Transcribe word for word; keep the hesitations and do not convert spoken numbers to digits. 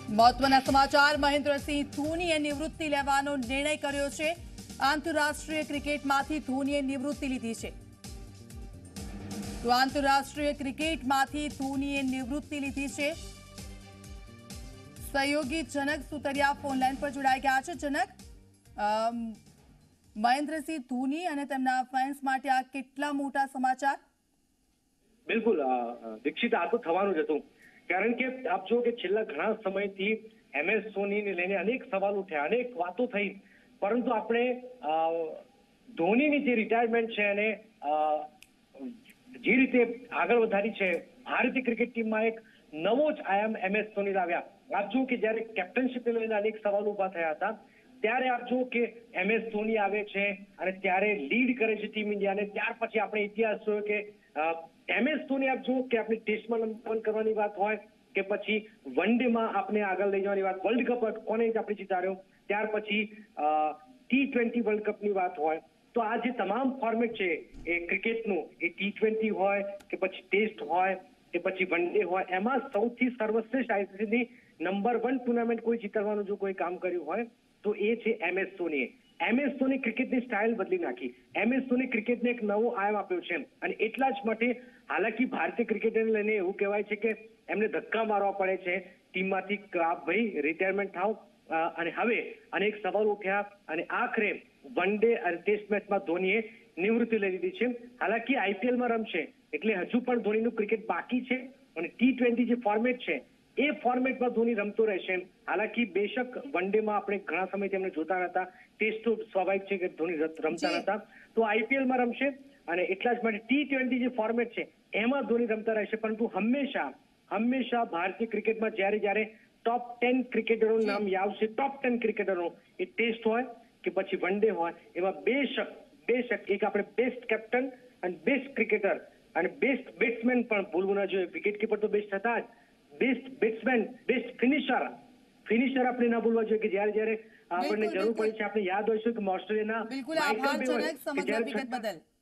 મહત્વના સમાચાર મહેન્દ્રસિંહ ધોનીએ નિવૃત્તિ લેવાનો નિર્ણય કર્યો છે। આંતરરાષ્ટ્રીય ક્રિકેટમાંથી ધોનીએ નિવૃત્તિ લીધી છે। તો આંતરરાષ્ટ્રીય ક્રિકેટમાંથી ધોનીએ નિવૃત્તિ લીધી છે। સહયોગી જનક સુતરિયા ફોનલાઈન પર જોડાઈ ગયા છે। જનક, મહેન્દ્રસિંહ ધોની અને તેમના ફેન્સ માટે આ કેટલા મોટા સમાચાર? બિલકુલ દીક્ષિત, આ તો થવાનું જ હતું, કારણ કે આપ જો કે છેલ્લા ઘણા સમયથી એમ એસ ધોનીને લઈને અનેક સવાલ ઉઠ્યા, અનેક વાતો થઈ, પરંતુ આપણે ધોનીની જે રિટાયરમેન્ટ છે અને જે રીતે આગળ વધારી છે ભારતીય ક્રિકેટ ટીમમાં એક નવો જ આયામ એમ એસ ધોની લાવ્યા। આપ જો કે જ્યારે કેપ્ટનશીપને લઈને અનેક સવાલો ઉભા થયા હતા, ત્યારે આપ જો કે એમ એસ ધોની આવે છે અને ત્યારે લીડ કરે છે ટીમ ઇન્ડિયાને। ત્યાર પછી આપણે ઇતિહાસ જોયો કે એમ એસ ધોની આપ જુઓ કે આપણે ટેસ્ટમાં નંબર વન કરવાની વાત હોય કે પછી વન ડેમાં આપણે આગળ લઈ જવાની વાત, વર્લ્ડ કપ કોને આપણે જીતાડ્યો, ત્યાર પછી ટી ટ્વેન્ટી વર્લ્ડ કપની વાત હોય, તો આ જે તમામ ફોર્મેટ છે એ ક્રિકેટનું, એ ટી ટ્વેન્ટી હોય કે પછી ટેસ્ટ હોય કે પછી વન ડે હોય, એમાં સૌથી સર્વશ્રેષ્ઠ આઈસીસીની નંબર વન ટુર્નામેન્ટ કોઈ જીતવાનું જો કોઈ કામ કર્યું હોય તો એ છે એમ એસ ધોનીએ। એમ એસ ધોની ક્રિકેટની સ્ટાઇલ બદલી નાખી, એમ એસ ધોની ક્રિકેટને એક નવો આયામ આપ્યો છે અને એટલા જ માટે હાલાકી ભારતીય ક્રિકેટને લઈને એવું કહેવાય છે કે એમને ધક્કા મારવા પડે છે ટીમમાંથી, આપ ભાઈ રિટાયરમેન્ટ થાવ, અને હવે અનેક સવાલ ઉઠ્યા અને આખરે વન ડે અને ટેસ્ટ મેચમાં ધોનીએ નિવૃત્તિ લઈ લીધી છે। હાલાકી આઈપીએલમાં રમશે એટલે હજુ પણ ધોનીનું ક્રિકેટ બાકી છે અને ટી ટ્વેન્ટી જે ફોર્મેટ છે એ ફોર્મેટમાં ધોની રમતો રહેશે। હાલાકી બેશક વન ડેમાં આપણે ઘણા સમયથી એમને જોતા નતા, ટેસ્ટ તો સ્વાભાવિક છે કે ધોની રમતા નતા, તો આઈપીએલમાં રમશે અને એટલા જ માટે ટી ટ્વેન્ટી જે ફોર્મેટ છે એમાં ધોની રમતા રહેશે। પરંતુ હંમેશા હંમેશા ભારતીય ક્રિકેટમાં જ્યારે જ્યારે ટોપ ટેન ક્રિકેટરોનું નામ આવશે, ટોપ ટેન ક્રિકેટરો, એ ટેસ્ટ હોય કે પછી વન ડે હોય, એમાં બેશક બેશક એક આપણે બેસ્ટ કેપ્ટન અને બેસ્ટ ક્રિકેટર અને બેસ્ટ બેટ્સમેન પણ ભૂલવું ના જોઈએ। વિકેટ કીપર તો બેસ્ટ હતા જ, best batsman, best finisher finisher આપણે ના ભૂલવા જોઈએ કે જ્યારે જ્યારે આપણને જરૂર પડી છે। આપણે યાદ હોય છે કે ઓસ્ટ્રેલિયાના બિલકુલ, આભાર જનક સમગ્ર વિગત બદલ।